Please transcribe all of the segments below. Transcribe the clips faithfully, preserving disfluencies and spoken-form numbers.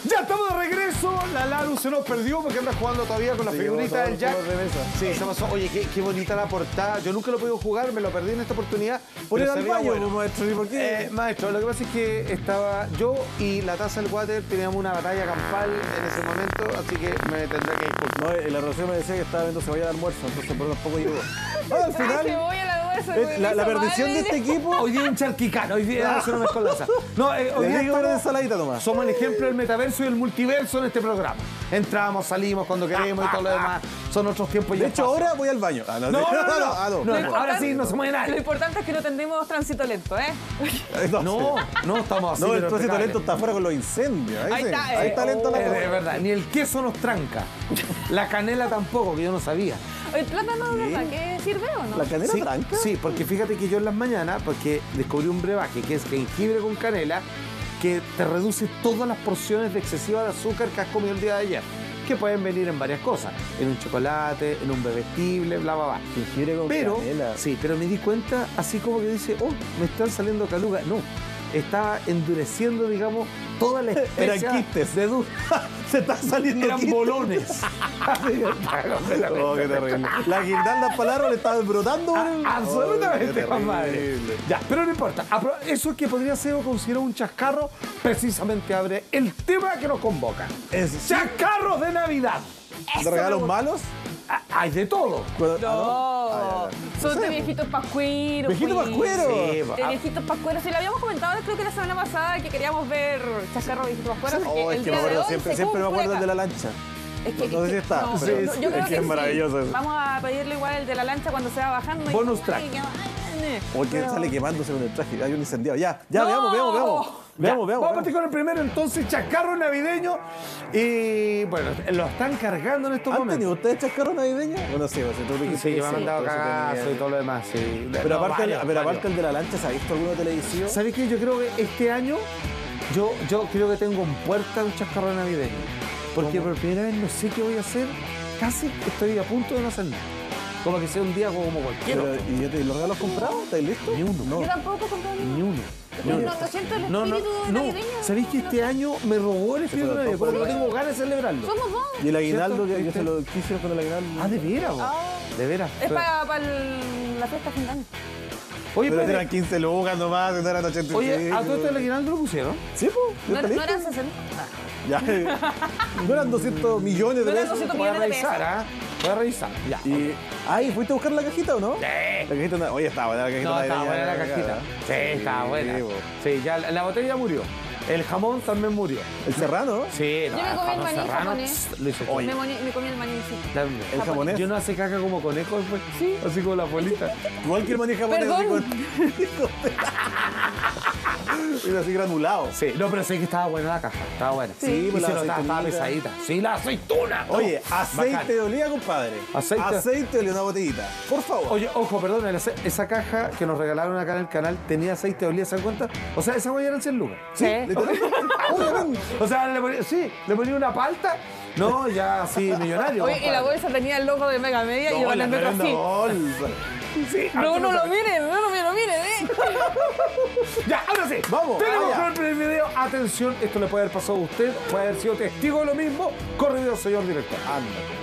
Ya estamos de regreso. La Laru se nos perdió porque anda jugando todavía con la sí, figurita del Jack. De mesa. Sí, se pasó. Oye, qué, qué bonita la portada. Yo nunca lo he podido jugar, me lo perdí en esta oportunidad. Por ir al baño, bueno. maestro. ¿Y por qué? Eh, maestro, lo que pasa es que estaba yo y la taza del water teníamos una batalla campal en ese momento, así que me tendré que disculpar. No, el arrocero me decía que estaba viendo cebolla de almuerzo, entonces por eso tampoco llegó. Ah, al final, cebolla de almuerzo, es, la, la perdición de este equipo. Hoy día un charquicano, hoy día eso no me escolaza. No, eh, hoy día estamos, ensaladita nomás. Somos el ejemplo del metaverso y el multiverso en este programa. Entramos, salimos cuando queremos y todo lo demás. Son otros tiempos. De hecho, ahora voy al baño. Ah, no, no, no, no, no, ah, no. no, no ahora sí no se mueve nada. Lo importante es que no tendemos tránsito lento, ¿eh? No, no, no estamos así. No, el tránsito lento está afuera con los incendios. Ahí, ahí sí. está, eh, ahí está lento oh, la cosa. Es verdad, ni el queso nos tranca. La canela tampoco, que yo no sabía. ¿El plátano de verdad que sirve o no? ¿La canela sí, tranca? Sí, porque fíjate que yo en las mañanas, porque descubrí un brebaje que es jengibre con canela, que te reduce todas las porciones de excesiva de azúcar que has comido el día de ayer. Que pueden venir en varias cosas, en un chocolate, en un bebestible, bla, bla, bla. Jengibre con pero, canela. Sí, pero me di cuenta, así como que dice, oh, me están saliendo calugas. No, estaba endureciendo, digamos, toda la especie. Eran quistes. De dulce. Se están saliendo Eran quistes. bolones. Oh, qué terrible. La guirnalda para el árbol estaba brotando. Ah, absolutamente, oh, Juan Madre. Ya, pero no importa. Eso que podría ser o considero un chascarro, precisamente abre el tema que nos convoca. Es ¡Chascarros de Navidad! ¿De regalos malos? Ah, hay de todo. No, ah, no. Ah, ya, ya. son No de sé, viejitos pascueros. ¿Viejito pues. pascuero? Sí, De ah, viejitos pascueros. Sí, lo habíamos comentado creo que la semana pasada que queríamos ver chascarros de viejitos pascueros. Oh, es que me acuerdo, siempre, siempre me acuerdo el de la lancha. Es que, no sé si está, no, pero no, es, yo creo es que es sí. maravilloso eso. Vamos a pedirle igual el de la lancha cuando se va bajando. Bonus y, track. ay, O el que pero... sale quemándose con el traje. Hay un incendiado. Ya, ya, ¡No! veamos, veamos, veamos. Ya, Veamos, veamos. Vamos a partir con el primero, entonces, chascarro navideño. Y bueno, lo están cargando en estos ¿Han momentos. tenido ustedes chascarro navideño? Bueno, sí, pues, tú dijiste Sí, que me han mandado por eso cagazo tenía- y todo lo demás, sí. Pero, No, aparte, varios, pero aparte varios. el de la lancha, ¿se ha visto alguno televisivo? ¿Sabes qué? Yo creo que este año yo, yo creo que tengo en puerta un chascarro navideño. Porque ¿Cómo? por primera vez no sé qué voy a hacer. Casi estoy a punto de no hacer nada. Como que sea un día como cualquiera. Pero, ¿y ya te- los regalos comprados? ¿Estás listo? Ni uno. No. Yo tampoco compré Ni uno. Ni No, uno. no siento el No, no, espíritu no. navideño. ¿Sabéis que este año me robó el espíritu fue navideño? tampoco. Porque no tengo ganas de celebrarlo. Somos dos. ¿Y el aguinaldo? ¿Cierto? Que yo se lo quise con el aguinaldo. Ah, de veras, vos. Ah. De veras. Es Pero- para, para el- la fiesta fin de año. Oye, Pero pero, eran quince lucas nomás, no eran ochenta y cinco. oye, ¿a todo esto el aguinaldo lo pusieron? Sí, pues. No, no eran sesenta. Ya, no eran doscientos millones de No eran pesos. doscientos Voy a millones de revisar, pesos. ¿ah? Voy a revisar. Ya. Y, ay, ¿fuiste a buscar la cajita o no? Sí. La cajita, na- oye, estaba buena la cajita. No, estaba navideña, buena la cajita. Sí, estaba buena. Sí, po. Sí, ya la, la botella murió. El jamón también murió. El serrano. Sí, no, Yo me el comí el jamón maní serrano, japonés. tss, lo hizo todo. Me, moni- me comí el maní, sí. También. El japonés. Yo no hace caca como conejo después. Sí. Así como la abuelita. Igual que el maní japonés. así Perdón. con- Era así granulado. Sí, no, pero sé que estaba buena la caja. Estaba buena. Sí, y pues se la notaba, estaba aceitunita. pesadita. Sí, la aceituna. Oye, Oh, aceite bacán. de oliva, compadre. Aceite. Aceite de oliva, una botellita. Por favor. Oye, ojo, perdón, el ace- esa caja que nos regalaron acá en el canal tenía aceite de oliva, ¿se dan cuenta? O sea, esa huella eran cien lucas. Sí. Literalmente. Obviamente. O sea, le ponía, sí, le ponía una palta. No, ya así, millonario. Oye, y la compadre. bolsa tenía el logo de Mega Media y yo No, la hablando tremenda así. bolsa. Sí, No, no lo absolutamente. miren, no, no me lo miren, ¿eh? Ya, ahora sí. Vamos, Tenemos vaya. con el primer video. Atención, esto le puede haber pasado a usted, puede haber sido testigo de lo mismo. Corre video, señor director. Anda.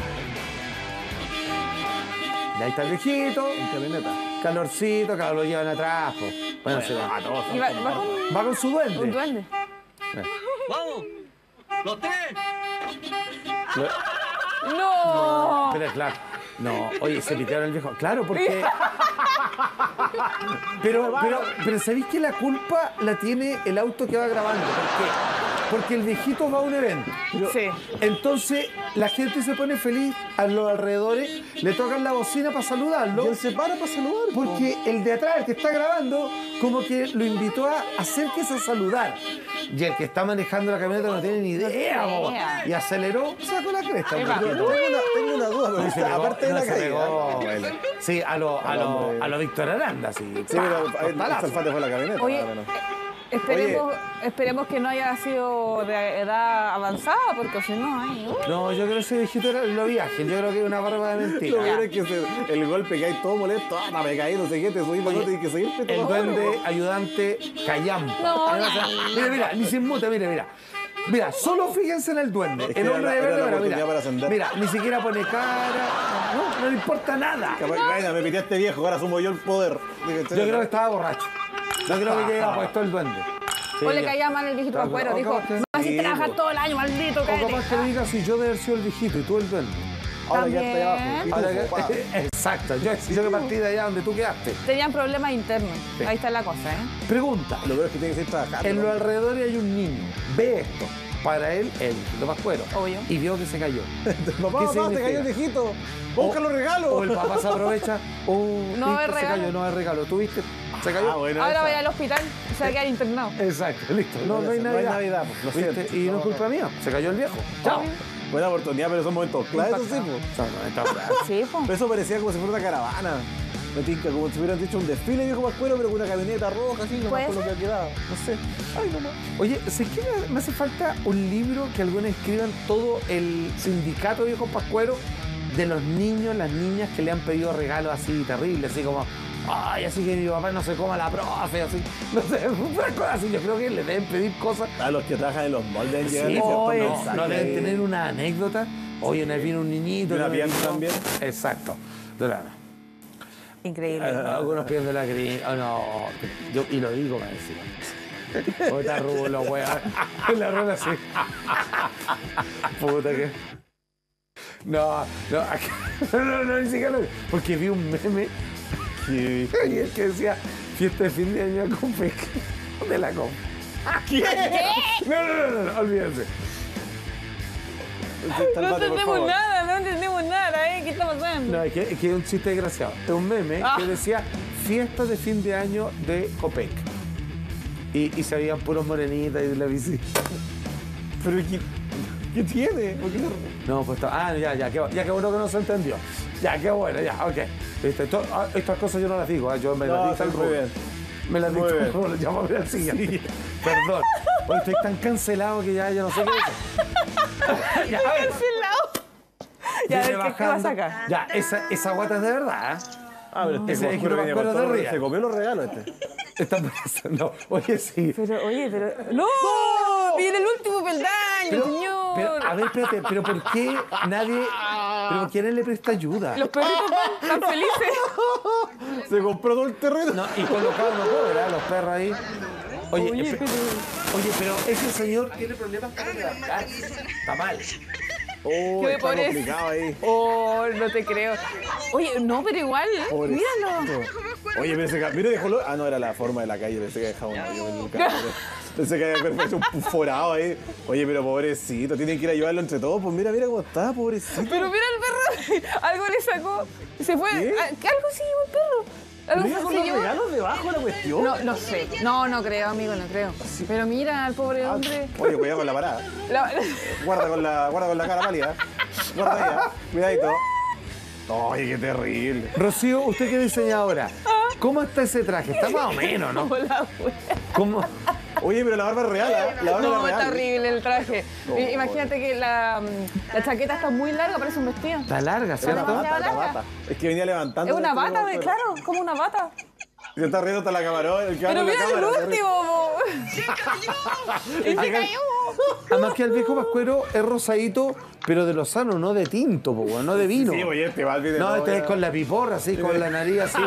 Y ahí está el viejito. En camioneta. Calorcito, que lo llevan atrás. Po. Bueno, se va. Y va, va con Va con su duende. un duende. ¡Vamos! ¡Los tres! ¡No! Pero claro. No, oye, se pitearon el viejo. Claro, porque. Pero, pero, pero ¿sabéis que la culpa la tiene el auto que va grabando? ¿Por qué? Porque el viejito va a un evento. Sí. Entonces, la gente se pone feliz a los alrededores, le tocan la bocina para Y saludarlo. él se para para saludar. po. Porque el de atrás, el que está grabando, como que lo invitó a acérquese a saludar. Y el que está manejando la camioneta no tiene ni idea, tiene po. idea. Y aceleró, sacó la cresta. Ahí un va. poquito. Tengo una, tengo una duda, pero Y se pegó, aparte de no, la se caída. pegó, él. Sí, a lo, a lo, a lo Víctor Aranda, sí. Sí, pero ahí el Tortalazo. Salfate fue la camioneta. Oye, más o menos. esperemos, esperemos que no haya sido de edad avanzada, porque si no, ay, uh. No, yo creo que ese viejito era lo viaje. Yo creo que es una barba de Lo mentira. peor es que se- el golpe que hay todo molesto, ah, me caí, no sé qué, te subí, no tienes que seguirte. El duende ayudante Callampa. No, Ahí va a ser- Mira, mira, ni se inmuta, mira, mira. Mira, solo fíjense en el duende. Es que El era hombre la- de era la verde, mira, oportunidad para mira, ascender. mira, ni siquiera pone cara, no, no le importa nada. Yo Capaz, Reina, me piteaste viejo, ahora sumo yo el poder. creo que estaba borracho. Yo creo que había puesto el duende. Sí, O le ya. caía mal el viejito Claro, Pascuero. o Dijo, capaz que- me vas a sí, trabajar po. todo el año, maldito, O cállate. capaz que le diga si yo de haber sido el viejito y tú el duende. Ahora ya está ahí abajo. Y tú, Ahora papá. que- exacto, yo, yo que partí de allá donde tú quedaste. Tenían problemas internos. Sí. Ahí está la cosa, ¿eh? Pregunta, Lo peor es que tiene que seguir trabajando. en ¿no? los alrededores hay un niño, ve esto, para él, el viejito Pascuero, Obvio. y vio que se cayó. Papá, ¿Qué papá, te significa? cayó el viejito. Busca los regalos. O el papá se aprovecha, o No es se regalo. cayó, no es regalo. ¿Tú viste? Se cayó. Ah, bueno, Ahora esa. vaya al hospital y se va a quedar internado. Exacto, listo. No, no, No hay hay Navidad. Navidad, pues, lo ¿Viste? siento. Y no es culpa mía, se cayó el viejo. Chao. Buena oportunidad, pero son momentos claves, eso sí, pues. Son noventa horas. Sí, po. Pero eso parecía como si fuera una caravana. Me tinca, como si hubieran hecho un desfile viejo Pascuero, pero con una camioneta roja, así, nomás Puede con lo que ser. ha quedado. No sé. Ay, nomás. Oye, ¿se qué me- me hace falta un libro que algunos escriban todo el sindicato viejo pascuero de los niños, las niñas que le han pedido regalos así terribles, así como, ay, así que mi papá no se coma la profe, así, no sé, unas cosas así. Yo creo que le deben pedir cosas. A los que trabajan en los moldes deben Sí, llegarle no, ciertos no, mensajes no deben ahí. tener una anécdota. Oye, una vez vino un niñito. Y una no me pierna dijo- también. Exacto. De la- Increíble. Algunos pidiendo la gris. Oh, no. Yo, y lo digo, me decía. Puta rubo, los weas. La rueda así. Puta que. No, no, aquí- no, no, no, ni siquiera lo- porque vi un meme que, y el que decía fiesta de fin de año con P C de la com. ¿Qué? No, no, no, no, no, olvídense. No Cálmate, por entendemos favor. nada, no entendemos nada, ¿eh? ¿Qué está pasando? No, es que, es que es un chiste desgraciado. Es un meme Ah. que decía fiesta de fin de año de Copec. Y, y se veían puros morenitas y de la bici. Pero ¿qué, qué tiene? ¿Por qué no? No, pues está- ah, ya, ya, qué, ya qué bueno que no se entendió. Ya, qué bueno, ya, ok. Viste, to- ah, estas cosas yo no las digo, ah, yo me No, las dije sí, al muy Rubén. bien. Me las Muy dije bien. al Rubén, llámame al siguiente. Perdón. Hoy estoy tan cancelado que ya, ya no sé qué es. Ya, a ver. Cancelado. Ya, a viene ver, ¿qué, ¿qué bajando. pasa acá? Ya, esa, esa guata es de verdad, ¿eh? Ah, pero este Ese Pascuero viejito venía con Pascuero todo- de ría. se comió los regalos este. Está pensando, oye, sí. Pero, oye, pero... ¡No! ¡Viene el último peldaño, Pero, señor! pero, a ver, espérate, pero ¿por qué nadie, pero quién le presta ayuda? Los perritos están tan felices. Se compró todo el terreno. No, y colocado no cobra, los perros ahí. Oye, Oye, espe- pero... oye, pero ese señor tiene problemas para levantarse. Está mal. Oh, Qué está pobre- complicado ahí. Oh, no te creo. Oye, no, pero igual, Pobrecito. míralo. Oye, pero ese ca- mira, dejó lo... Ah, no, era la forma de la calle, pensé que dejaba un hoyo en el carro. Pensé que había hecho un forado ahí. Oye, pero pobrecito, tienen que ir a ayudarlo entre todos. Pues mira, mira cómo está, pobrecito. Pero mira el perro, algo le sacó. Se fue. ¿Qué? a- Algo se llevó el perro. Algo Mira se con los llevó. regalos debajo de la cuestión. No, no sé. No, no creo, amigo, no creo. Pero mira al pobre Ah, hombre. Oye, cuidado con la parada. La- Guarda con la, guarda con la cara pálida. Guarda ahí, ¿eh? Cuidadito. Oye, qué terrible. Rocío, usted que es diseñadora, ¿cómo está ese traje? Está más o menos, ¿no? Como la wea. ¿Cómo? Oye, pero la barba es real, ¿eh? La barba No, es está real. horrible el traje. No. I- Imagínate que la, mm, la chaqueta está muy larga, parece un vestido. Está larga, Es una ¿cierto? bata, Demasiado una larga. bata. Es que venía levantando. Es una el bata, de, cuerpo. claro, como una bata. Se está riendo hasta la camarón. El que Pero habla en la mira el cámara, se ríe. último, po. Y se cayó. Además que el viejo pascuero es rosadito, pero de lozano, no de tinto, po, weón, no de vino. Sí, oye, este va al No, este es con la piporra, así, con la nariz así.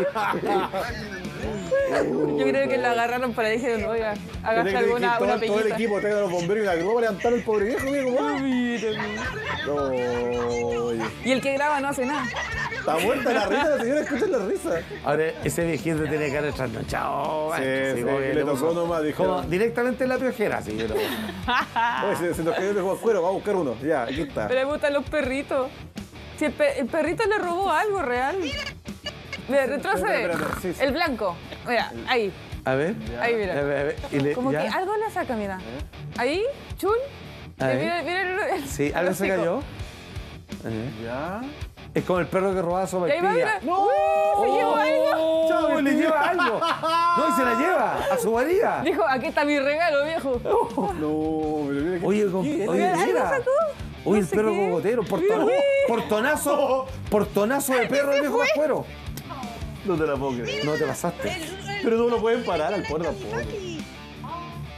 Yo creo que la agarraron para dijeron, oiga, hágase alguna todo, una todo el pequita. equipo traiga a los bomberos y la grúa para levantar al pobre viejo, mira cómo va. No, oye. Y el que graba no hace nada. Está muerta la risa, la señora escucha la risa. Ahora, ese viejito tiene que haber trasnochado. Sí, sí, obvio, le tocó puso nomás, dijo. Como directamente en la piojera, sí. Pero... Oye, se, se nos cayó el viejo cuero, vamos a buscar uno. Ya, aquí está. Pero le gustan los perritos. Si el, pe- el perrito le robó algo real. Mira, retrocede. espera, espera, sí, sí. El blanco. Mira, ahí. A ver. Ahí, A mira. ver, a ver. Y le- Como ya. que algo le saca, mira. Ahí, chul. A ver. Mira, mira el, el- Sí, el algo se hocico. cayó. Eh. Ya. Es como el perro que robaba Y ahí va, mira. sopaipilla. ¡No! Se llevó algo. ¡Chau! ¡Le lleva algo! ¡No, y se la lleva! ¡A su guarida! Dijo, aquí está mi regalo, viejo. No, pero mira que. Oye, con- ¿Qué? oye, ¿Algo mira. sacó? Oye, No el sé perro qué. cocotero, portona- Mira. portonazo, portonazo de perro el viejo pascuero. No te la puedo creer. No te pasaste. Pero no lo pueden parar al pobre tampoco.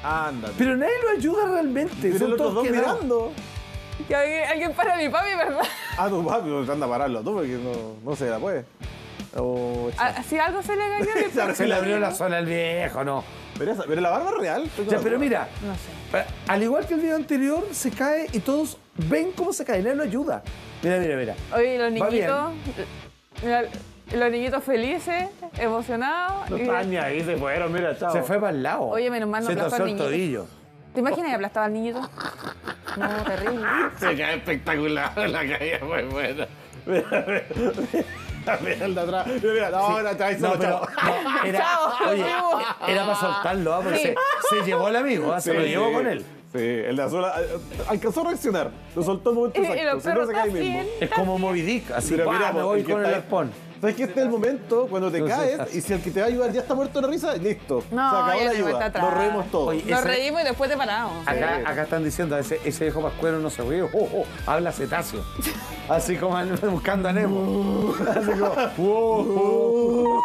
Ándate. Pero nadie lo ayuda realmente. Pero Son los todos dos quedados. mirando. Que alguien, alguien para a mi papi, ¿verdad? Ah, tu papi, te anda a pararlo tú porque no, no se la puede. Oh, Ah, Si algo se le cayó a mi papi. Se le abrió la zona al viejo, no. pero, esa- pero la barba es real. Ya, pero mira, No sé. eh, al igual que el video anterior, se cae y todos ven cómo se cae. Nadie lo ayuda. Mira, mira, mira. Oye, los Va bien. niñitos, mira, los niñitos felices, emocionados. No y- están ni ahí, se fueron, mira, chao. Se fue para el lado. Oye, menos mal no Se aplastó torció al el niñito. tobillo. ¿Te imaginas que aplastaba al niñito? No, terrible. Se cae espectacular, la caída fue buena. Mira, mira, mira el de atrás. Mira, mira, no, no, está ahí No, solo, pero chao. no, era, Chao, oye, amigo. era para soltarlo, ¿ah? Porque Sí. se, se llevó al amigo, ¿ah? se lo Sí, llevó sí. con él. Sí, el de azul eh, alcanzó a reaccionar. Lo soltó en un momento Y, y exacto. los Si no, perros se cae ahí están mismo. bien. Es como Moby Dick, así, Pero ¡guau! mira, me po, voy el que con el está ahí- arpón. ¿Sabes que este es el momento cuando te Entonces, caes y si el que te va a ayudar ya está muerto de la risa? Listo. No, se acabó ya la de vuelta ayuda. atrás. Nos reímos todos. Oye, Nos ese- reímos y después te paramos. Acá, acá están diciendo, ese, ese viejo pascuero no se ríe, oh, oh, habla cetáceo. Así como al- buscando a Nemo. Así como, wow, wow.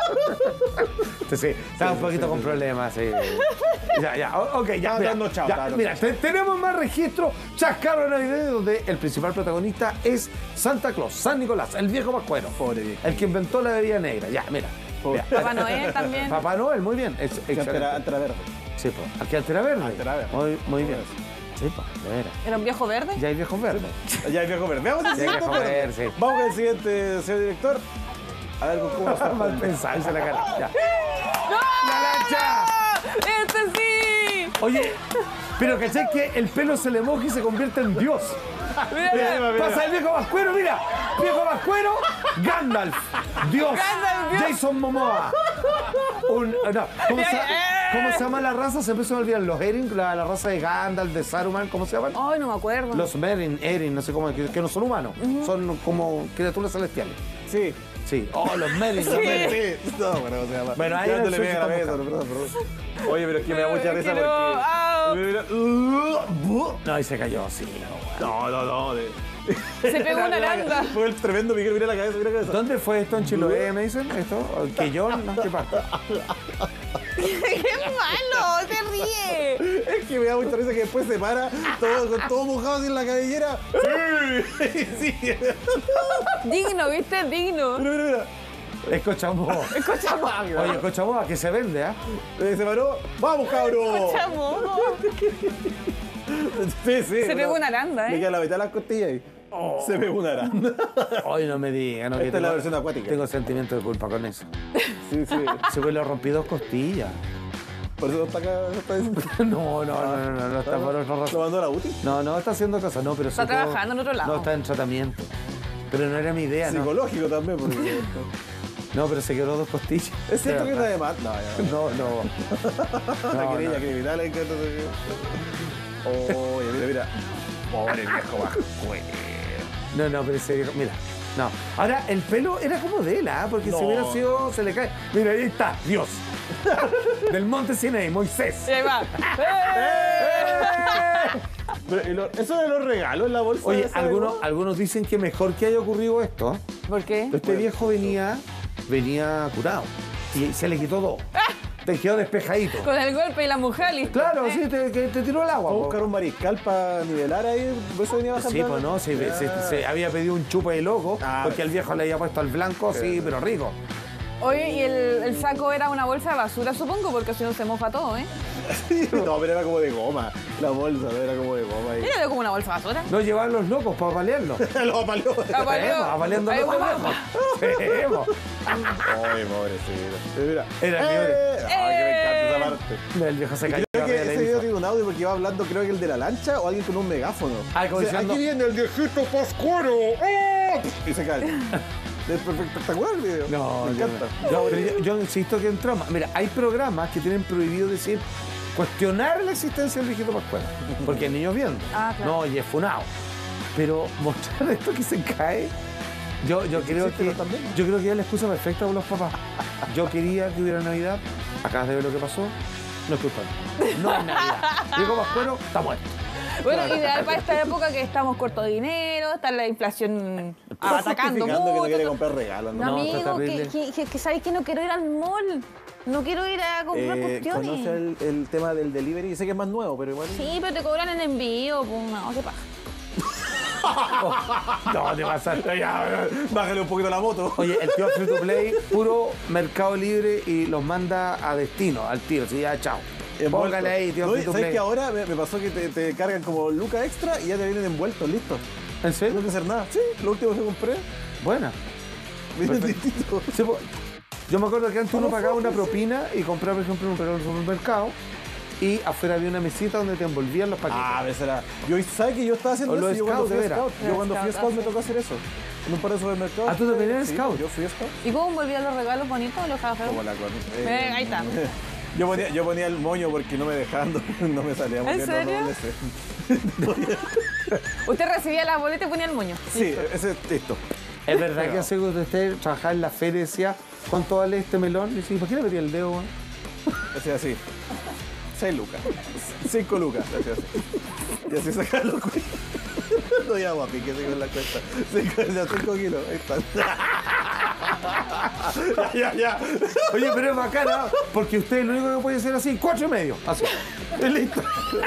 Sí, sí, está un poquito con problemas, sí. Ya, ya, o- ok, ya. Estaba Mira, dando chao, ya, estaba dando mira, te- tenemos más registros. Chascarro navideño donde el principal protagonista es Santa Claus, San Nicolás, el viejo pascuero. Pobre viejo. El que inventó la bebida negra. Ya, mira. Pobre. Mira. Papá Noel también. Papá Noel, muy bien. Es, Que antes era, excelente. antes era verde. Sí, pues. Aquí antes era verde. Antes era verde. Muy, muy bien. Sí, pues, de veras. ¿Era un viejo verde? Ya hay viejos verdes. Ya hay viejo verde. Veamos el Ya hay siguiente viejo verde. verde, sí. Vamos con el siguiente, señor director. A ver cómo está. Mal pensado, hice la cara. Ya. ¡La lancha! ¡Ah! ¡Este sí! Oye, pero ¿cachai que el pelo se le moja y se convierte en Dios? Mira, Mira, mira. Pasa el viejo vascuero, mira. Viejo vascuero, Gandalf. Dios. Gandalf, Dios. Jason Momoa. Un, no, ¿cómo, se, ¿Cómo se llama la raza? Siempre se me olvidan. Los Erin, la, la raza de Gandalf, de Saruman, ¿cómo se llaman? Ay, no me acuerdo. Los Merin, Erin, no sé cómo, que, que no son humanos. Son como criaturas celestiales. Sí. Sí. Oh, los Merin, los Merin. Sí. No, bueno, ¿cómo se llama? Bueno, ahí Ya en no el le sushi pegué a la estamos mesa, perdón, perdón. Oye, pero es que me da mucha risa Que no, porque... ah. Mira, mira. No, ahí se cayó, sí. No, no, no. de- Se pegó una Mira, aranda. Fue el tremendo Miguel, mira la cabeza, mira la cabeza. ¿Dónde fue esto en Chiloé, me dicen? ¿Esto? ¿Que yo? ¿No? ¿Qué parte? ¡Qué malo! ¡Se ríe! Es que me da mucha risa que después se para todo, con todo mojado así en la cabellera. Sí, sí. Digno, ¿viste? Digno. Mira, mira, mira. Es Cochamó. Escuchamos. Oye, Cochamó, que se vende, ¿ah? Eh, Se paró. ¡Vamos, cabrón! Escuchamos. Sí, sí. Se pegó una aranda, Le ¿eh? queda la mitad de las costillas ahí. Se pegó una aranda. Hoy no me digan, ¿no? Esta que es la tengo- versión acuática. Tengo sentimiento de culpa con eso. Sí, sí. Se me le rompí dos costillas. Por eso no está acá. No está diciendo. No, no, no, no, no, no está por otra ¿Lo razón. mandó a la UTI? No, no, está haciendo cosas, no, pero Está sí todo- trabajando en otro lado. No, está en tratamiento. Pero no era mi idea, ¿no? Psicológico también, porque. No, pero se quebró dos costillas. Es cierto De que está verdad. de más. No, ya. No, no. La No, querella no. criminal ahí que Oye, mira, mira. Pobre viejo bajo. No, no, pero ese viejo, mira. No. Ahora, el pelo era como de él, ¿ah? Porque No. si hubiera sido, se le cae. Mira, ahí está, Dios. Del monte Sinaí, Moisés. Y ahí va. ¡Eh! Pero, ¿y lo- ¿eso de los regalos en la bolsa? Oye, esa, algunos, ¿no? algunos dicen que mejor que haya ocurrido esto. ¿eh? ¿Por qué? Este viejo venía, venía curado. Y se le quitó todo. Te quedó despejadito. Con el golpe y la mujer, listo. Claro, sí, te, que te tiró el agua. Vamos a po. buscar un mariscal para nivelar ahí. ¿Por eso venía bajando? Sí, pues no, se, se- se había pedido un chupa de loco, Ah, porque el viejo le había puesto al blanco, sí, pero rico. Oye, y el, el saco era una bolsa de basura, supongo, porque si no se moja todo, ¿eh? No, pero era como de goma. La bolsa, ¿no? Era como de goma ahí. Mira, veo como una bolsa de basura. No llevaban los locos para apalearlo. Lo apaleó. Apaleó. Apaleando Ahí los va. locos. Sí, po. Ay, pobrecito. Eh, Mira. Era eh, libre. Ay, que me encanta esa parte. El viejo se cayó. Creo que arriba de la ese video hija. tiene un audio porque iba hablando, creo que el de la lancha o alguien con un megáfono. Ah, como Dice, diciendo- aquí viene el viejito pascuero. ¡Oh! Y se cae. Es perfecto, espectacular el video. No, me yo- encanta. Yo, pero yo, yo insisto que en trama. Mira, hay programas que tienen prohibido decir, cuestionar la existencia del viejito pascuero. Porque hay niños viendo. Ah, claro. No, y es funado. Pero mostrar esto que se cae, yo, yo creo existe, que pero también. yo creo que es la excusa perfecta por los papás. Yo quería que hubiera Navidad, acabas de ver lo que pasó, no es culpa mía. No es Navidad. Viejo pascuero está muerto. Bueno, ideal para esta época que estamos corto de dinero, está la inflación atacando Justificando que no quiere mucho. comprar regalos, ¿no? No, No, está amigo, que, terrible. que, que, que sabes que no quiero ir al mall. No quiero ir a comprar Eh, cuestiones. ¿Conoce el, el tema del delivery? Sé que es más nuevo, pero igual... Sí, pero te cobran en envío, pues no, qué paja. No, te vas a... Ya, bájale un poquito la moto. Oye, el tío Free to Play, puro Mercado Libre y los manda a destino, al tiro. Así ya, chao. Póngale ahí, tío No, Free to ¿sabes Play. que ahora me, me pasó que te, te cargan como lucas extra y ya te vienen envueltos, listo? ¿En No serio? tengo que hacer nada. Sí, lo último que compré, Buena. viene Perfecto. distinto. Sí, po- yo me acuerdo que antes uno pagaba una propina y compraba, por ejemplo, un regalo en un supermercado y afuera había una mesita donde te envolvían los paquetes. Ah, esa era. Yo, ¿sabes que yo estaba haciendo O eso? los Yo cuando scouts, fui a de veras. scout, yo Los cuando fui a scouts, scout me ah, tocó hacer eso. En un par de supermercados. Ah, ¿tú también eres Sí, scout? Yo fui a scout. ¿Y cómo envolvían los regalos bonitos? ¿Los cafés? Como la con. Eh, ahí está. Yo ponía, yo ponía el moño porque no me dejaban, no me salía muy ¿En bien los serio? dobles C. Usted recibía la boleta y ponía el moño. Sí, ese es esto. Es verdad que hace que usted trabajaba en la feria y decía, ¿cuánto vale este melón? Y decía, ¿por qué le metía el dedo? Güey? Hacía así. Seis lucas. Cinco lucas. Hacía así. Y así sacaba los cuentos. No ya guapi, que tengo en la cuenta. Cinco, ya, cinco kilos. Ahí está. Ya, ya, ya. Oye, pero es bacana, porque usted lo único que puede hacer así, cuatro y medio. Así. Es listo.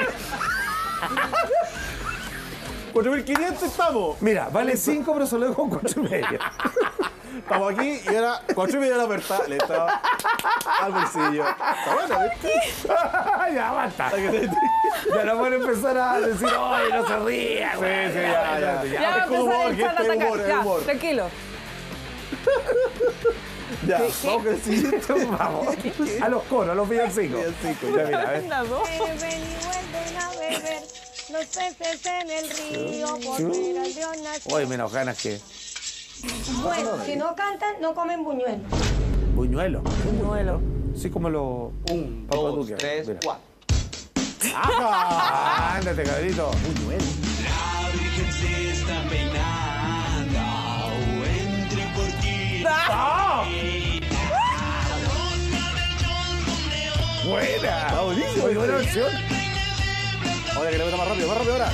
cuatro mil quinientos estamos. Mira, vale cinco, pero solo con cuatro y medio. Estamos aquí y era cuatro y media la aperta. Le estaba al bolsillo. Está bueno, ¿viste? Ya, basta. Para que te- Ya no pueden empezar a decir, ¡ay, no se ría! Sí, sí, ya, ya. Ya va a Es como empezar humor, el que chat a este atacar. humor, es Ya, humor. tranquilo. Ya, vamos con el siguiente. Vamos. A los coros, a los villancicos. Villancicos, Ya, mira, a ver. Las dos. Beben y vuelven a beber los peces en el río por ver al Dios nacido. Uy, menos ganas que... Bueno, si no cantan, no comen buñuelos. Buñuelo. Buñuelo. Así como los... Un, Papá dos, Duque, tres, mira. cuatro. ¡Ajá! Ándate, cabrito. Buñuelo. La Virgen se está peinando entre cortinas. Buena. Está buenísimo. Muy buena versión. Ahora que le meta más rápido, más rápido ahora.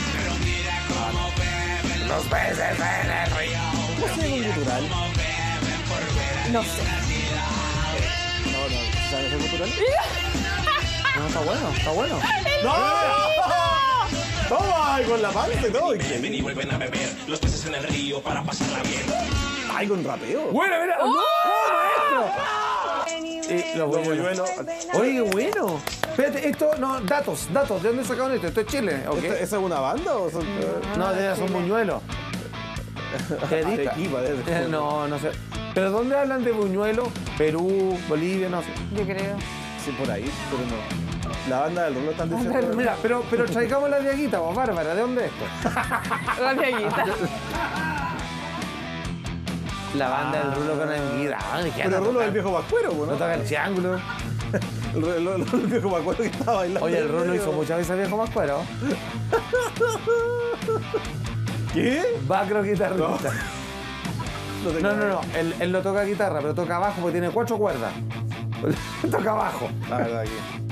Los peces en el río. ¿Cómo se llama el cultural? No sé. No, no, ¿sabes el cultural? No, está bueno, está bueno. ¡No! ¡Toma! Y con la panza y todo. Beben Increíble. y vuelven a beber los peces en el río para pasarla bien. ¡Ay, con rapeo! Buena, mira. ¡Oh, maestro! Beben y Y los vuelven, buñuelos. vuelven a Oye, qué beber. bueno. Espérate, esto, no, datos, datos. ¿De dónde sacaron esto? Esto es Chile, ¿ok? ¿Esta- ¿Esa es una banda o son.? No, de son buñuelos. Edita. Arequipa, debe ser. Eh, No, no sé. ¿Pero dónde hablan de buñuelos? Perú, Bolivia, no sé. Yo creo. Sí, por ahí, pero no. La banda del Rulo están diciendo. Mira, pero, pero traigamos la diaguita, vos, Bárbara, ¿de dónde es esto? La viejita. La banda del Rulo con Anguida. Pero el Rulo es el viejo Pascuero, No ¿no? toca el triángulo. El, el- el- el viejo Pascuero que estaba bailando. Oye, el en Rulo medio. hizo muchas veces viejo Pascuero. ¿Qué? Va, creo guitarrista. No, te No, no, creo. no. Él, él no toca guitarra, pero toca bajo porque tiene cuatro cuerdas. Toca bajo. La verdad que.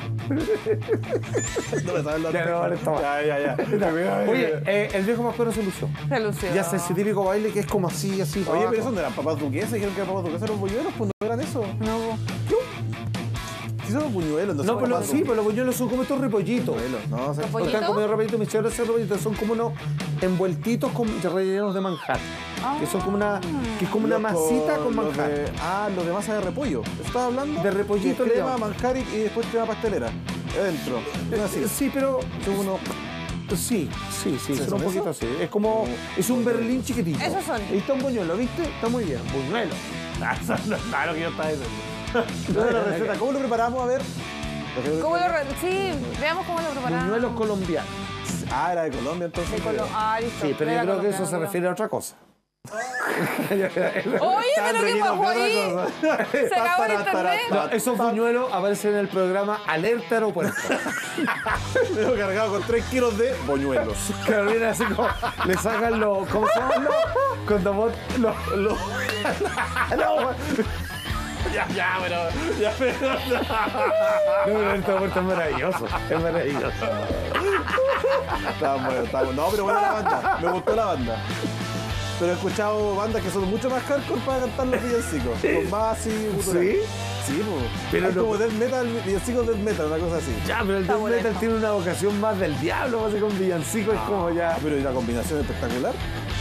No me sabes lo Ya, no, esto va. Ya, ya, ya. Oye, eh, el viejo Pascuero se lució. Se lució. Ya hace ese típico baile que es como así, así. para Oye, abajo. pero eso no eran papás duqueses, dijeron que eran papás duqueses los buñuelos, pues no eran eso. No, po. Sí son los buñuelos, no, No, son pero papás sí, duqueses. pero los buñuelos son como estos repollitos. Buñuelos, no, o sea, Los No están ¿Pollito? como repollitos, mis señores, repollitos, son como unos envueltitos con, rellenos de manjar. Que son como una, que es como una los masita con los manjar. de- ah, los de masa de repollo. ¿Estás hablando? De repollito Que le crema, llaman. manjar y, y después crema pastelera. Adentro. Es así. Sí, pero Son unos. sí, sí, sí, ¿Sí, son son un poquito esos? así. Es como, es un berlín chiquitito. Esos son. Ahí está un buñuelo, ¿viste? Está muy bien, buñuelo. Claro que yo estaba diciendo. ¿Cuál es la receta? ¿Cómo lo preparamos? A ver. ¿Cómo lo re- Sí, veamos cómo lo preparamos. Buñuelos colombianos. Ah, era de Colombia entonces. De colo- Ah, listo. Sí, pero yo Era creo que eso se colombiano. refiere a otra cosa. Oye, pero ¿qué pasó ahí? Se acabó el internet. No, esos buñuelos aparecen en el programa Alerta Aeropuerto. Me lo he cargado con tres kilos de boñuelos. Que viene así como, le sacan los, ¿cómo se llaman los? Cuando vos, los, los, no, Ya, ya, pero. Ya, pero. no, pero Alerta Aeropuerto es maravilloso, es maravilloso. Estaba bueno, estaba bueno. No, pero buena la banda. Me gustó la banda. Pero he escuchado bandas que son mucho más hardcore para cantar los villancicos. Son más así, guturales. ¿Sí? Sí, pues. Pero Hay no- como death metal, villancicos death metal, una cosa así. Ya, pero el Está death bueno metal esto. tiene una vocación más del diablo, más de con villancico, es como ya. Ah, pero ¿y la combinación espectacular?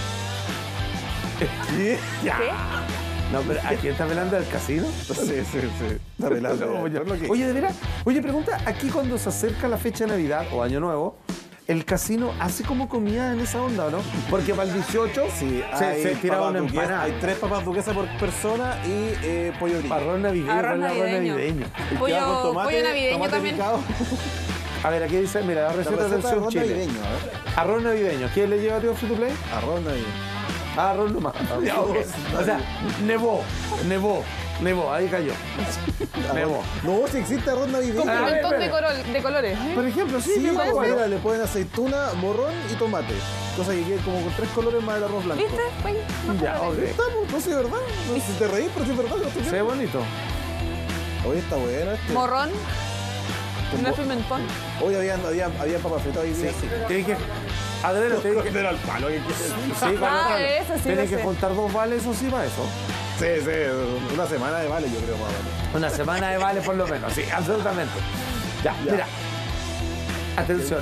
¿Sí? Ya. ¿Qué? No, pero ¿a quién está velando del casino? Sí, sí, sí. Está velando. No, ya. Por lo que- Oye, de veras, oye, pregunta, aquí cuando se acerca la fecha de Navidad o Año Nuevo, ¿el casino hace como comida en esa onda o no? Porque para el dieciocho Sí, se, hay se tiraba papas una duquesas, empanada. hay tres papas duquesas por persona y eh, pollo grillo. Arroz navideño, Arroz con el arroz navideño. navideño. El Pollo- que va con tomate, pollo navideño tomate también. picado. A ver, aquí dice, mira, la La receta del receta de Chef arroz Chile. navideño, a ver. Arroz navideño. ¿Quién le lleva a tío Free to Play? Arroz navideño. Ah, arroz nomás. Ya, ok. O sea, nevó, nevó, nevó, ahí cayó. Nevó. No, si existe arroz Con navideño. Ah, a ver, pimentón de, espera. colo- de colores. ¿eh? Por ejemplo, sí, Sí, bien pues, bueno. mira, le ponen aceituna, morrón y tomate. Cosa que quede como con tres colores más el arroz blanco. ¿Viste? Oye, no Ya, colores. ok. Está, pues, no sé, ¿verdad? No sé si te reís, pero sí es verdad. No estoy Se ve bien. bonito. Oye, está bueno este. Morrón. Con No es mo- pimentón. Hoy había, había, había papas fritas hoy día. Sí. Tienes que. Adriano, tienes que. Cordero al palo. que quieres. Sí, para Ah, otra vez. eso sí Tienes lo que sé. juntar dos vales, eso sí, para eso. Sí, sí, una semana de vale, yo creo, más o menos. Una semana de vale por lo menos, sí, absolutamente. Ya, Ya. mira. Atención.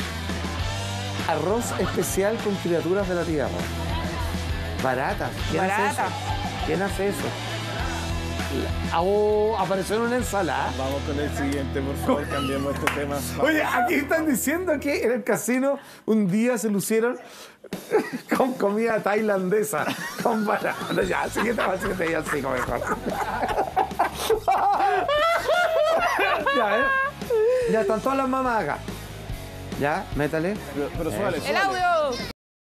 Arroz especial con criaturas de la tierra. Barata. ¿Quién hace Barata. eso? ¿Quién hace eso? La- Oh, apareció en una ensalada. Vamos con el siguiente, por favor, cambiemos este tema. Oye, aquí están diciendo que en el casino un día se lucieron con comida tailandesa, con banana. Ya, siguiente, siguiente, ya sigo mejor. Ya, ¿eh? Ya están todas las mamás acá. Ya, métale. Pero, pero suale, El suale. audio.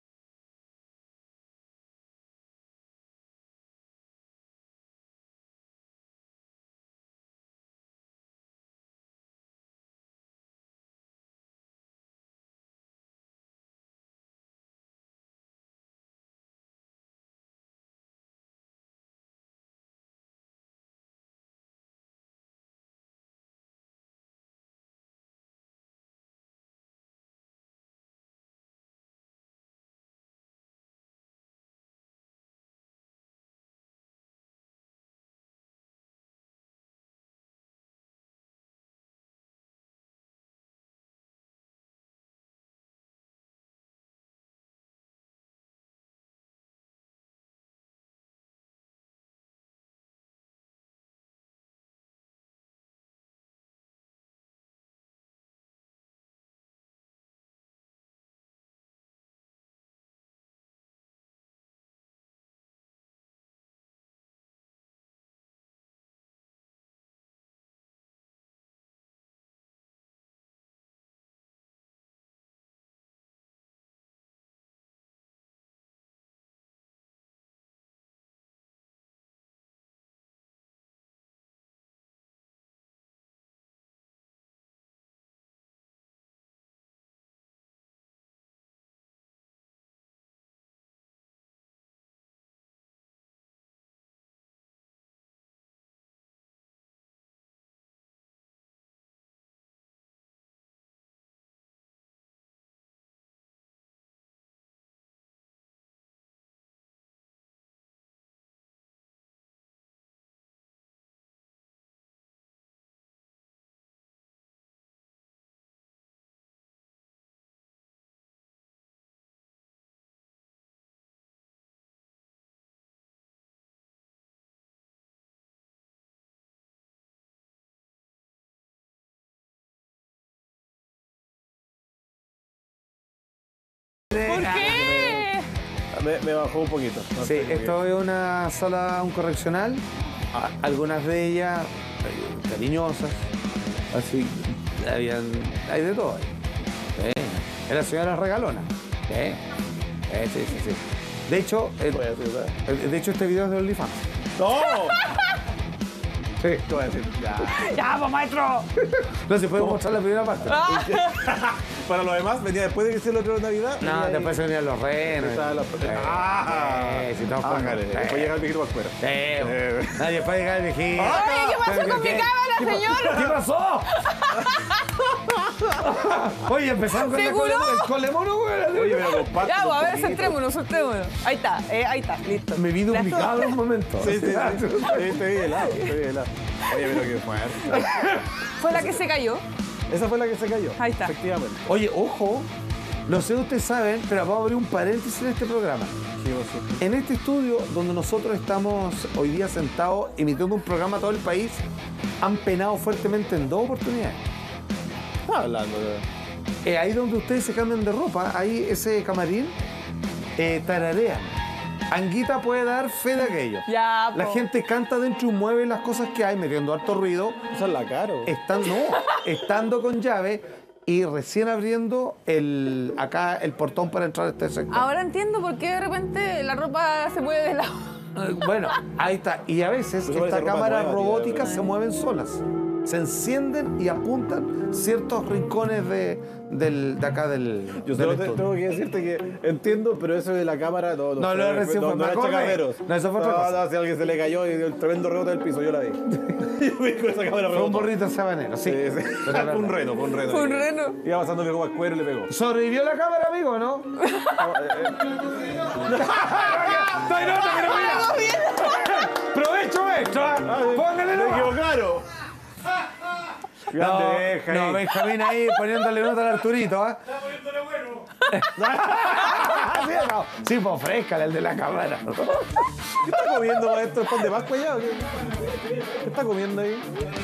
¿Por qué? Me, me bajó un poquito. No Sí, sé por esto es una sala, un correccional. A- algunas de ellas eh, cariñosas. Así, habían, hay de todo. Sí. Es la señora regalona. Sí. Eh, sí, sí, sí. De hecho, eh, qué. Voy a decir, ¿verdad? eh, de hecho, este video es de OnlyFans. ¡No! Sí. ¿Qué voy a decir? Ya. ¡Ya, pues, maestro! No se puede mostrar la primera parte. Para lo demás, venía después de que se el otro de Navidad. No, venía ahí- después se venían los renos. Estaba la- Sí. ¡Ah! Sí, sí, todos Ah, con- jale. sí. Después llega el viejito para afuera. Sí. Eh. Nadie puede llegar el viejito. Oye, ¿qué pasó con mi cámara, ¿Qué pa- señor? ¿Qué pasó? Oye, empezamos con la ¿Seguro? cole- el colemono, güey. Oye, pero comparte. Ya, pues, a ver, un poquito. soltémonos, soltémonos. Ahí está, eh, ahí está, listo. Me vi La duplicado en un momento. Sí, sí, sí. Sí, te vi helado, te vi helado. Oye, pero qué fuerte. Fue la que se cayó. Esa fue la que se cayó. Ahí está. Efectivamente. Oye, ojo, no sé si ustedes saben, pero vamos a abrir un paréntesis en este programa. Sí, vos sí. En este estudio donde nosotros estamos hoy día sentados emitiendo un programa a todo el país, han penado fuertemente en dos oportunidades. Estaba hablando de... Eh, ahí donde ustedes se cambian de ropa, ahí ese camarín, eh, tararean. Anguita puede dar fe de aquello. Ya, La po. gente canta dentro y mueve las cosas que hay, metiendo harto ruido, Esa es la caro. están, no, estando con llave y recién abriendo el, acá el portón para entrar a este sector. Ahora entiendo por qué de repente la ropa se mueve de lado. Eh, Bueno, ahí está. Y a veces Eso parece estas ropa cámaras nueva, robóticas tía. se mueven solas. Se encienden y apuntan ciertos rincones de, del, de acá del, Yo del solo te- estudio. tengo que decirte que entiendo, pero eso de la cámara no, No, no, recién no, fue- no me era acordé. chacarreros. No, eso fue otra No, cosa. no, si a alguien se le cayó y el tremendo rebote del piso, yo la vi. Yo vi con esa cámara Fue un rebotó. borrito sabanero, sí. Sí, sí. Pero era Fue un verdad. reno, fue un reno. Fue un reno. Iba pasando mi ropa cuero y le pegó. ¿Sobrevivió la cámara, amigo, no? Estoy en otra, pero mira. Provecho esto, ¿ah? Póngale ¡Me nomás. equivocaron! No, Grande Benja no, ahí. Benjamín ahí poniéndole nota al Arturito, ¿ah? Sí, no. Sí, pues fresca el de la cámara. ¿Qué está comiendo, maestro? ¿Es pan de Pascua ya o qué? ¿Qué está comiendo ahí?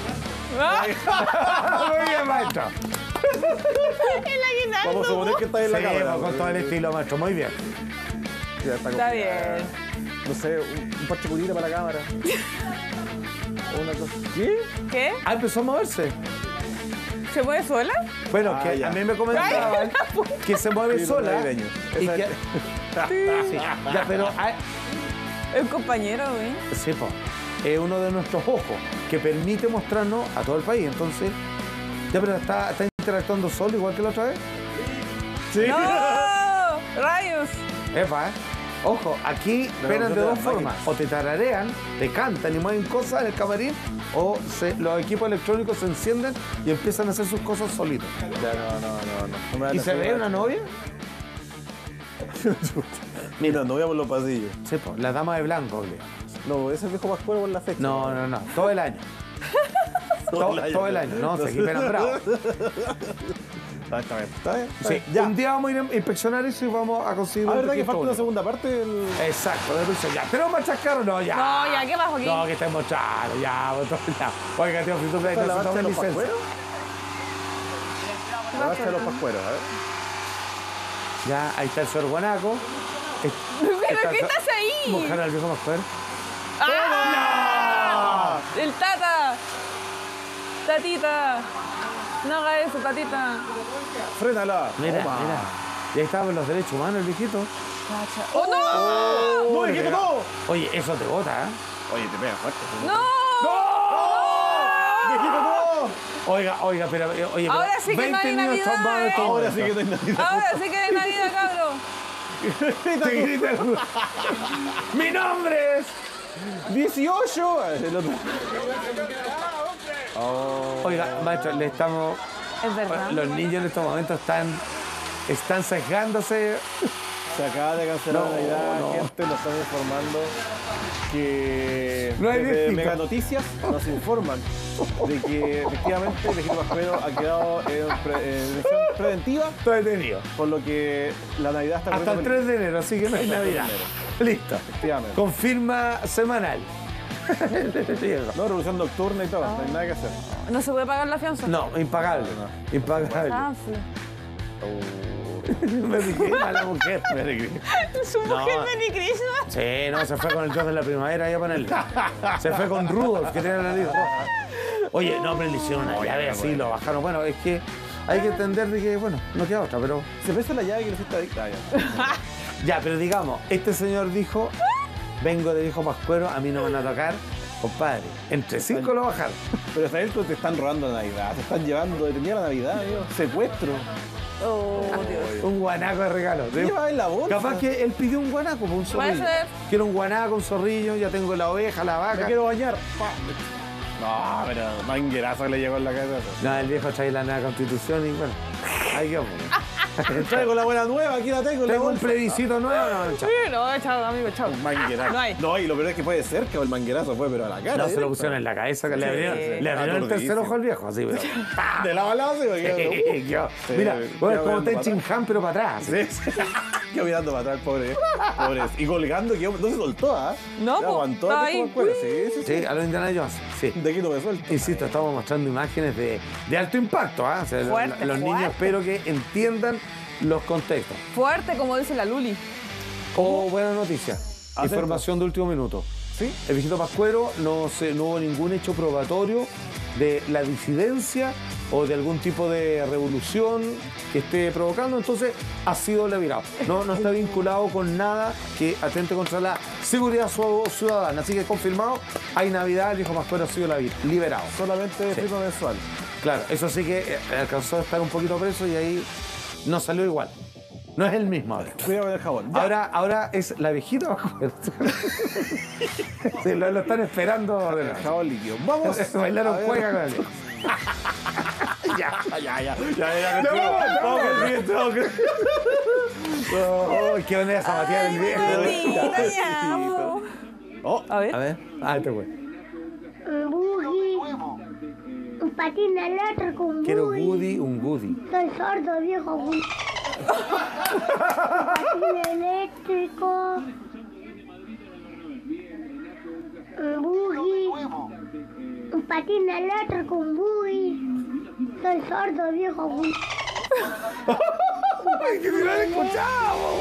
Muy bien, maestro. Vamos a suponer que está ahí en la Sí, cámara. pues, con todo el estilo, maestro. Muy bien. Ya está, Está con- bien. No sé, un, un parche curita para la cámara. O una cosa. ¿Qué? ¿Qué? Ah, empezó a moverse. ¿Se mueve sola? Bueno, Ah, que ya. a mí me comentaban que se mueve Sí, sola. los navideños. Y Esa- que... Sí, ya, pero hay- Es un compañero, güey. sí, po, es uno de nuestros ojos que permite mostrarnos a todo el país. Entonces, ya, pero está, está interactuando solo igual que la otra vez. Sí. ¡No! ¡Rayos! Epa, ¿eh? Ojo, aquí No, penan no de te dos das formas. O te tararean, te cantan y mueven cosas en el camarín, o se- los equipos electrónicos se encienden y empiezan a hacer sus cosas solitos. Ya, no, no, no, no. No me van ¿Y a se hacer ve nada. una novia? Mira, no veamos los pasillos. Sí, pues, la dama de blanco, obvio. No, ese es viejo pascuero por la fecha. No, no, no, todo el año. todo, todo el año, no, se aquí penan bravo. Está, está bien, está bien. está Sí, bien. Ya. un día vamos a ir a inspeccionar eso y vamos a conseguir Ah, un ¿verdad que registro falta una único. segunda parte del... Exacto, de dulce, ya. ¿Tenemos más chascarro? No, ya. No, ya, ¿qué pasó aquí? No, que estemos charos, ya, botón, ya. Oiga, tío, si tú crees ¿Está que la se marcha tome de los licencia. pascueros? La marcha de los pascueros, a ver. Ya, ahí está el señor Guanaco. ¿Pero qué estás ahí? Mojar al viejo Pascuero. ¡Ah! ¡El tata! ¡Tatita! No haga eso, tatita. Frénala. Mira, Toma. mira. Y ahí estaban los derechos humanos, el viejito. ¡Oh, no! ¡No, viejito, no! Oye, eso te bota, ¿eh? Oye, te pega fuerte. ¡No! ¡Viejito, no! Oiga, oiga, pero, eh, oye, pero Ahora sí que no hay veinte niños Navidad, trombados en ¿eh? estos Ahora sí que momentos. no hay Navidad. Ahora sí que es Navidad, cabrón. Te gritan. ¡Mi nombre es! dieciocho. El otro. Oh. Oiga, maestro, le estamos... Es verdad. Los niños en estos momentos están... Están sesgándose. Se acaba de cancelar No, la Navidad, no. gente, nos están informando que No hay desde viejito. Mega Noticias nos informan de que efectivamente el viejito pascuero ha quedado en, pre- en decisión preventiva, Todo detenido. por lo que la Navidad está Hasta el corriendo tres de enero, así que no hay Hasta el tres de Navidad. Listo. Efectivamente. Confirma semanal. No, revolución nocturna y todo, no hay nada que hacer. ¿No se puede pagar la fianza? No, impagable. Impagable. Ah, sí. Me dije, mala mujer. Me dije. Su mujer No. Merry Christmas. Sí, no, se fue con el dios de la primavera ahí a ponerle. Se fue con Rudolf, que tiene la nariz roja. Oye, no, pero le hicieron una llave así, lo bajaron. Bueno, es que hay que entender de que, bueno, no queda otra, pero... Se presta la llave que le fuiste adicta. Ah, ya. Ya, pero digamos, este señor dijo, vengo de viejo pascuero, a mí no me van a tocar. Compadre, entre cinco lo bajaron. Pero hasta esto te están robando la Navidad, te están llevando detenida la Navidad, amigo. Secuestro. Oh, Dios. Un guanaco de regalo. ¿Qué llevas en la bolsa? Capaz que él pidió un guanaco, pues, un Puede zorrillo. ser. Quiero un guanaco, un zorrillo, ya tengo la oveja, la vaca. Me quiero bañar. Pa. No, pero manguerazo que le llegó en la cabeza. No, el viejo trae la nueva constitución y bueno, Ahí quedó. Traigo la buena nueva, aquí la tengo. Tengo un plebiscito nuevo, no, chao. Sí, no, chao, amigo, chao. Un manguerazo. No hay. No, y lo peor es que puede ser que el manguerazo fue, pero a la cara. No, se lo directo. pusieron en la cabeza, que le abrieron, le abrieron el tercer ojo al viejo, así, pero... De lado a lado, sí, porque- Sí, yo- Sí, Mira, quedó bueno, como mirando está para Chinhan, pero para atrás. Sí, sí. Quedó mirando para atrás, pobre. Pobre. Y colgando, que no se soltó, ¿ah? No, Ya po, aguantó estaba la ahí. escuela. Sí, sí, sí. Sí, a los Indiana Jones, sí. De aquí no me suelto. Insisto, estamos mostrando imágenes de, de alto impacto, ¿ah? O sea, lo- Fuerte, los niños fuerte. espero que entiendan los contextos. Fuerte, como dice la Luli. O buena noticia, Atento. información de último minuto. ¿Sí? El viejito Pascuero no, se, no hubo ningún hecho probatorio de la disidencia o de algún tipo de revolución que esté provocando, entonces ha sido liberado. No, no está vinculado con nada que atente contra la seguridad su- ciudadana. Así que confirmado, hay Navidad, el viejo Pascuero ha sido la- liberado. Solamente de Sí. firma mensual. Claro, eso sí que eh, alcanzó a estar un poquito preso y ahí no salió igual. No es el mismo ahora. Cuidado con el jabón. Ya. Ahora, ahora es la viejita. Sí, lo, lo están esperando. de El nuevo. jabón líquido. Vamos. Bailaron a ver. juega con él. Ya, ya, ya. Ya, ya, ya. Vamos con el siguiente, vamos con- Oh, qué manera de zapatear el viejo. Mira, ya, amo. Oh, A ver. A ver, ah, este güey. Un buggy. Un patín eléctrico, un Quiero buggy. Woody, un Woody. Soy sordo, viejo. Un patín eléctrico. Un buggy. Un patín eléctrico, un buggy. Soy sordo, viejo. Un Que si no lo escuchamos,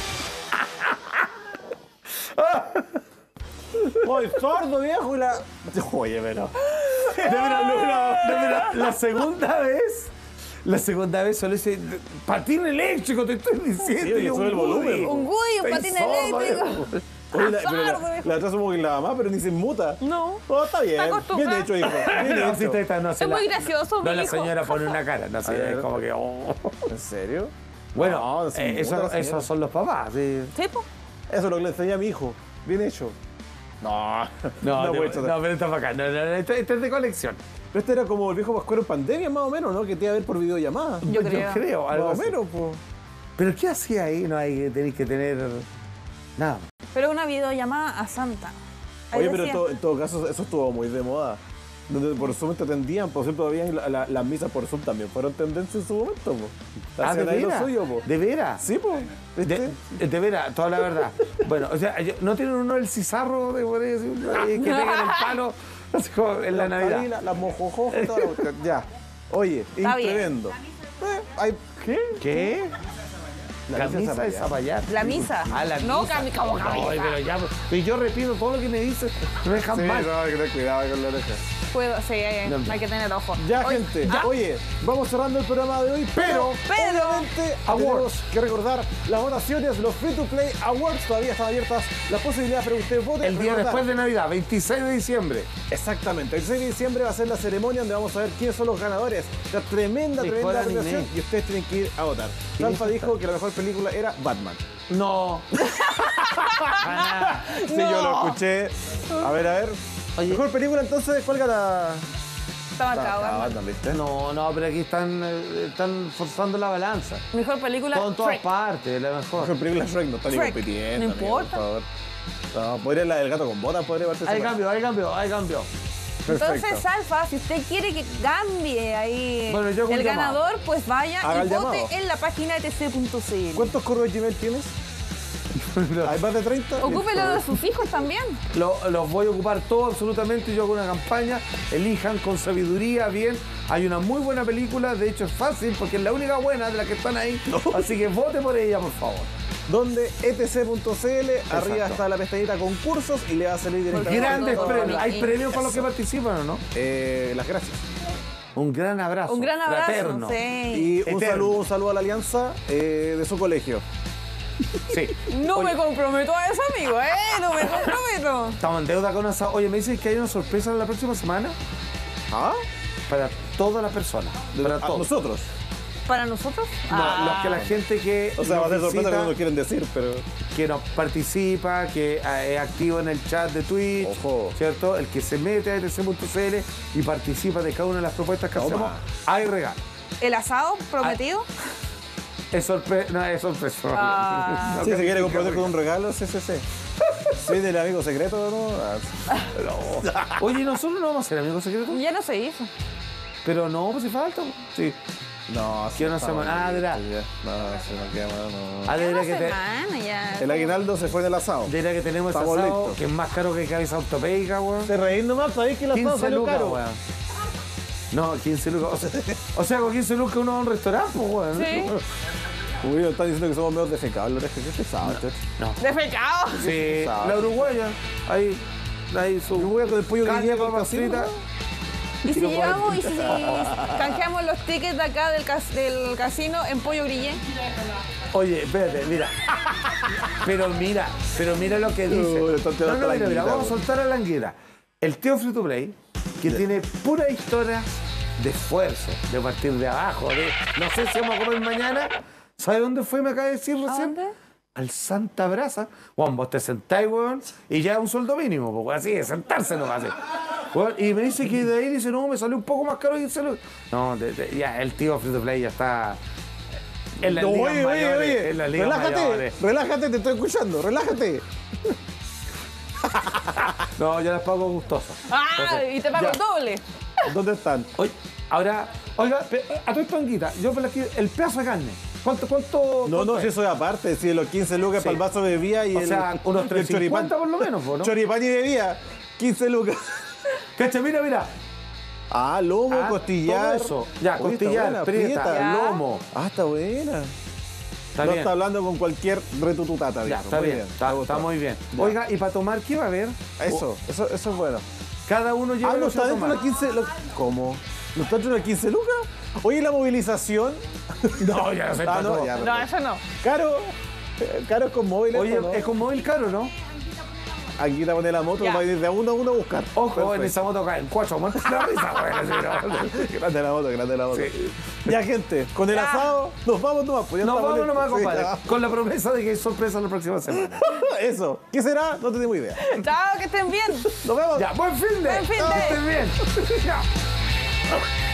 güey. Oye, sordo, viejo, y la... Oye, pero... No, mira, no, mira, no, mira, la segunda vez. La segunda vez solo dice patín eléctrico, te estoy diciendo. Sí, oye, y un sube el Woody. volumen, po. Un Woody, un Estoy patín sordo, eléctrico. viejo. Oye, la, pero Sordo, la, viejo. la otra supongo que la mamá, pero ni se inmuta. No. Oh, está bien. Está Bien acostumbrada. hecho, hijo. Bien No, si hecho. esta no se Es la- muy gracioso, No, mi la hijo. señora pone una cara, no A sé, ver. es como que. oh. ¿En serio? Bueno, No, no se eh, inmuta eso- la señora. esos son los papás. Sí. Sí, po. Eso es lo que le enseñé a mi hijo. Bien hecho. No, No, no, puede ser. no, pero esto es bacán. No, no, no, esto, esto es de colección. Pero este era como el viejo Pascuero en pandemia, más o menos, ¿no? Que te iba a ver por videollamada. Yo creo. algo Más o así. menos, pues. Pero ¿qué hacía ahí? No hay que tenéis que tener nada. Pero una videollamada a Santa. Ahí Oye, pero en decía. todo, en todo caso, eso estuvo muy de moda. Donde por Zoom te atendían, por ejemplo, todavía la- la- las misas por Zoom también fueron tendencia en su momento, po. Ah, ¿de Hacían ahí lo veras? suyo, po. ¿De veras? Sí, po. ¿Viste? De, de veras, toda la verdad. Bueno, o sea, yo- ¿no tienen uno el cizarro de por ahí, así, eh, que pegan el palo así como en la Ahí Navidad? La, la mojojojo y toda la cuestión. Ya. Oye, Está bien. tremendo. Eh, hay- ¿Qué? ¿Qué? La Camisa de zapallar. La misa. Ah, la No, misa. cami- como camisa. Ay, pero ya, pero yo repito todo lo que me dices, no me dejan Sí, mal. no, hay que tener cuidado con la oreja. Puedo, sí, eh, No, no. hay que tener ojo. Ya, Oye, gente. ya. Oye, vamos cerrando el programa de hoy, pero, Pero- obviamente Awards. tenemos que recordar las votaciones, los Free to Play Awards. Todavía están abiertas las posibilidades para que usted vote. El día Recordar- después de Navidad, veintiséis de diciembre. Exactamente. El seis de diciembre va a ser la ceremonia donde vamos a ver quiénes son los ganadores. Una tremenda, Mejor tremenda anime. premiación y ustedes tienen que ir a votar. Salfa dijo que la mejor película era Batman. No. Sí, yo lo escuché. A ver, a ver. Oye. Mejor película entonces, ¿cuál gana? Está marcado. Ah, Batman. Batman, ¿viste? No, no, pero aquí están, eh, están forzando la balanza. Mejor película. Todo en todas Shrek. partes, la Mejor mejor. película Shrek, no está ni Shrek. compitiendo. No amigo, importa. Por favor. No, podría la del gato con botas, podría participar. Hay cambio, hay cambio, hay cambio. Entonces, Perfecto. Alfa, si usted quiere que cambie ahí Bueno, yo hago un el llamado. ganador, pues vaya Haga y el vote llamado. en la página de t c punto c l. ¿Cuántos correos Gmail tienes? ¿Hay más de treinta? Ocúpelo de sus hijos también. Lo- los voy a ocupar todos absolutamente. Yo hago una campaña. Elijan con sabiduría, bien. Hay una muy buena película. De hecho, es fácil porque es la única buena de las que están ahí. Así que vote por ella, por favor. Donde e t c punto c l, arriba Exacto. está la pestañita concursos y le va a salir directamente. Grandes todo, premios. ¿Hay sí. premios para los que participan o no? Eh, las gracias. Un gran abrazo. Un gran abrazo. fraterno. Sí. Y un Eterno. saludo, un saludo a la alianza eh, de su colegio. Sí. No me comprometo a eso, amigo, ¿eh? No me comprometo. Estamos en deuda con esa. Oye, me dicen que hay una sorpresa la próxima semana ¿Ah? para todas las personas. Para A todos. nosotros. ¿Para nosotros? No, Ah. los que la gente que O sea, va a ser nos sorpresa que no visita, nos quieren decir, pero. que nos participa, que eh, es activo en el chat de Twitch, Ojo. ¿cierto? El que se mete a e t c punto c l y participa de cada una de las propuestas que Toma. hacemos, hay regalo. ¿El asado prometido? Es sorpresa. No, es sorpresa. Ah. No, Si que- se quiere que- comprometer con un regalo, sí, sí, sí. ¿Soy del amigo secreto no? Ah, Oye, nosotros no vamos a ser amigos secretos. Ya no se hizo. Pero no, pues si falta. Sí. No, ¿Qué una semana? Ah, de verdad. No, se nos queda mal, no. Ah, de Una verdad que, te- semana ya. El aguinaldo se fue del asado. de verdad que tenemos ese Estamos asado listos. que es más caro que cabeza ortopédica, weón. Te reís nomás, sabés que el asado quince salió lucas, caro. weón. No, quince lucas. O sea, o sea, con quince lucas uno va a un restaurante, pues, weón. Sí. Uy, nos están diciendo que somos medio defecados, lo que es pesado, chacho. Defecado. Sí, Sabe. la uruguaya. Ahí, ahí su. Uruguaya con el pollo carne, grillé con papas casino, fritas. ¿Y si lo llevamos y si canjeamos los tickets de acá del, cas- del casino en pollo grillé? Oye, espérate, mira. Pero mira, pero mira lo que dice. No, le están tirando No, no, la mira, mira, anguila, vamos a weón. soltar a la anguila. El tío Free to Play, que tiene pura historia de esfuerzo, de partir de abajo, de no sé si vamos a comer mañana. ¿Sabe dónde fue? Me acaba de decir recién. dónde? Al Santa Brasa. Juan, vos te sentáis, weón, y ya un sueldo mínimo, pues, así, de sentarse nomás. así. Weón, y me dice que de ahí dice, no, me salió un poco más caro y se lo... No, de- de- ya, el tío Free to Play ya está en las No, ligas oye, oye, mayores, oye, en las ligas relájate, mayores. relájate, te estoy escuchando, relájate. No, yo las pago gustosas. ¡Ah! Entonces, Y te pago ya. el doble. ¿Dónde están? Oye, ahora, oiga, pe- a tu espanguita, yo por aquí, el pedazo de carne, ¿cuánto, cuánto? No, cuánto no, es? si eso es aparte, si los quince lucas Sí. para el vaso de bebida y O el, sea, unos y el trescientos cincuenta por lo menos, po, ¿no? Choripán y bebida, quince lucas. Cacha, mira, mira. Ah, lomo, Ah, costillar. todo eso. Ya, Oye, está costillar, buena, prieta, Ya. lomo. Ah, está buena. Está no bien. está hablando con cualquier retututata, Ya, viejo. está Muy bien, está, me está gustó. muy bien. Ya. Oiga, ¿y para tomar qué va a haber? Eso, eso, eso es bueno. Cada uno lleva Ah, no lo que va está a dentro de tomar. las quince. lo- ¿Cómo? ¿No está dentro de las quince lucas? Oye, la movilización. No, ya no sé Ah, para no, todo. ya. No, eso no. Caro. eh, Caro es con móvil. Oye, esto, ¿no? es con móvil caro, ¿no? Aquí te pone la moto, Ya. va a ir de a uno a uno a buscar. Ojo, en Perfecto. esa moto caen cuatro muertos la risa, güey. así, ¿no? Grande la moto, grande la moto. Sí. Ya, gente, con el Ya. asado nos vamos nomás. Pues ya Nos estamos vamos nomás, listos. Sí, compadre. Con la promesa de que hay sorpresa la próxima semana. ya. Eso. ¿Qué será? No tenemos idea. Chao, que estén bien. Nos vemos. Ya, buen fin de. Buen fin de. Que estén bien. Ya.